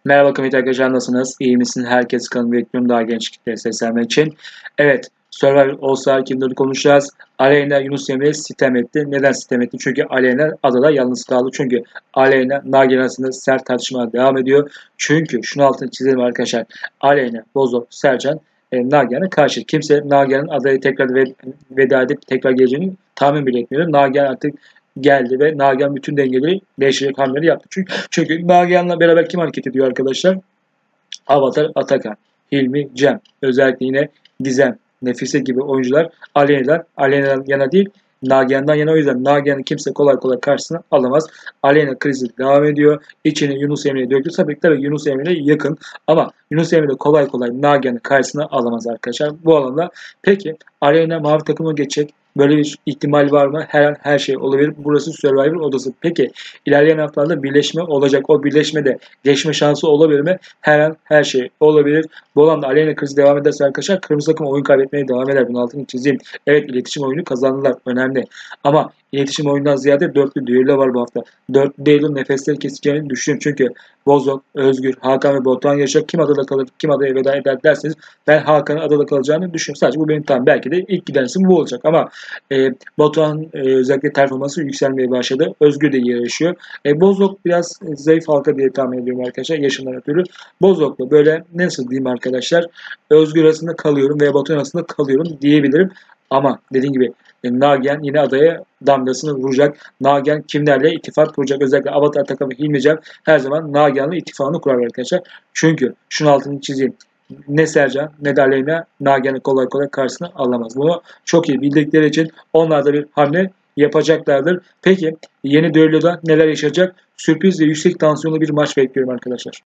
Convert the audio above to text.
Merhaba kıymetli arkadaşlar, nasılsınız? İyi misin? Herkes kanalımı bekliyorum daha genç kitleye seslenmek için. Evet, Survivor All Star 2004'ü konuşacağız. Aleyna Yunus Emre'ye sitem etti. Neden sitem etti? Çünkü Aleyna adada yalnız kaldı. Çünkü Aleyna Nagihan arasında sert tartışmalar devam ediyor. Çünkü şunu altını çizelim arkadaşlar. Aleyna, Bozo, Sercan Nagihan'a karşı. Kimse Nagihan'ın adaya tekrar veda edip tekrar geleceğini tahmin bile etmiyor. Nagihan artık geldi ve Nagihan bütün dengeleri değiştirecek hamleleri yaptı. Çünkü Nagihan'la beraber kim hareket ediyor arkadaşlar? Avatar, Atakan, Hilmi, Cem. Özellikle yine Gizem, Nefise gibi oyuncular Aleyna'dan yana değil, Nagihan'dan yana. O yüzden Nagihan'ı kimse kolay kolay karşısına alamaz. Aleyna krizi devam ediyor. İçini Yunus Emre'ye döktü. Tabii Yunus Emre'ye yakın. Ama Yunus Emre de kolay kolay Nagihan'ı karşısına alamaz arkadaşlar. Bu alanda peki Aleyna mavi takıma geçecek. Böyle bir ihtimal var mı? Her an her şey olabilir. Burası Survivor odası. Peki ilerleyen haftalarda birleşme olacak. O birleşmede geçme şansı olabilir mi? Her an her şey olabilir. Bu alanda Aleyna krizi devam ederse arkadaşlar kırmızı takım oyun kaybetmeye devam eder. Bunun altını çizeyim. Evet, iletişim oyunu kazandılar. Önemli. Ama iletişim oyundan ziyade dörtlü düello var bu hafta. Dörtlü düello nefesleri keseceğini düşünüyorum. Çünkü Bozok, Özgür, Hakan ve Batuhan yarışacak. Kim adada kalır, kim adaya veda eder derseniz ben Hakan'ın adada kalacağını düşünüyorum. Sadece bu benim tahminim. Belki de ilk giden isim bu olacak. Ama Batuhan özellikle performansı yükselmeye başladı. Özgür de iyi yarışıyor. Bozok biraz zayıf halka diye tahmin ediyorum arkadaşlar. Yaşından ötürü. Bozok'la böyle nasıl diyeyim arkadaşlar. Özgür arasında kalıyorum veya Batuhan arasında kalıyorum diyebilirim. Ama dediğim gibi Nagihan yine adaya damgasını vuracak. Nagihan kimlerle ittifak kuracak? Özellikle Avatar takımı Hilmican her zaman Nagihan'la ittifakını kurar arkadaşlar. Çünkü şunun altını çizeyim. Ne Sercan ne de Aleyna Nagihan'ı kolay kolay karşısına alamaz. Bunu çok iyi bildikleri için onlar da bir hamle yapacaklardır. Peki yeni düelloda neler yaşayacak? Sürpriz ve yüksek tansiyonlu bir maç bekliyorum arkadaşlar.